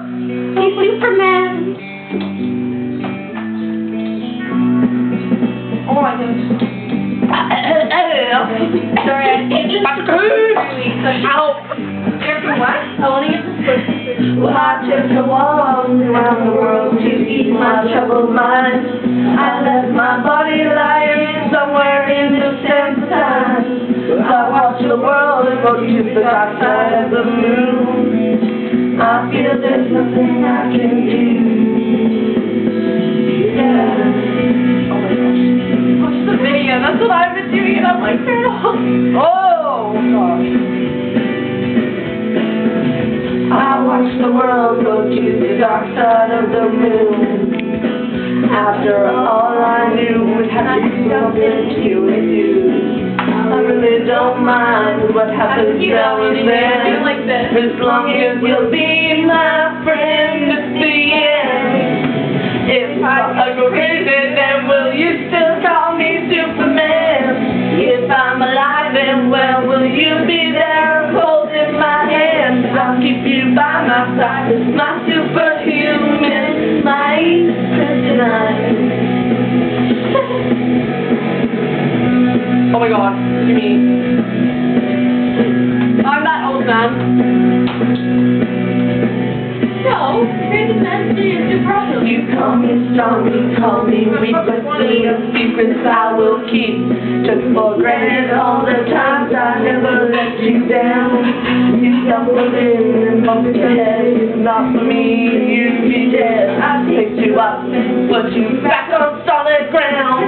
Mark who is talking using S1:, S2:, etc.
S1: He's Superman.
S2: Oh my gosh. Sorry, I think this is 3 weeks.
S1: Ow.
S2: What? I want to get this first.
S1: Well, I took a walk around the world to ease my troubled mind. I left my body lying somewhere in the sands of time. I watched the world go to the dark side of the moon. I feel there's nothing I can do. Yeah.
S2: Oh my gosh. Watch the video. That's what I've been doing, and I'm like,
S1: Oh gosh. I watched the world go to the dark side of the moon. After all I knew was have to do something to you. I really don't mind what happens down there,
S2: like this.
S1: as long as you'll be my friend at the end. If I go crazy, then will you still call me Superman? If I'm alive, then well, will you be there holding my hand? I'll keep you by my side, my superhuman, my kryptonite.
S2: Oh my god, look at me. I'm that old man. No, you're the best thing to problem.
S1: You call me strong, you call me weak, but the secrets I will keep. Took for granted all the times I never let you down. You stumbled in and bumped your head. If not for me, you'd be dead. I picked you up, put you back on solid ground.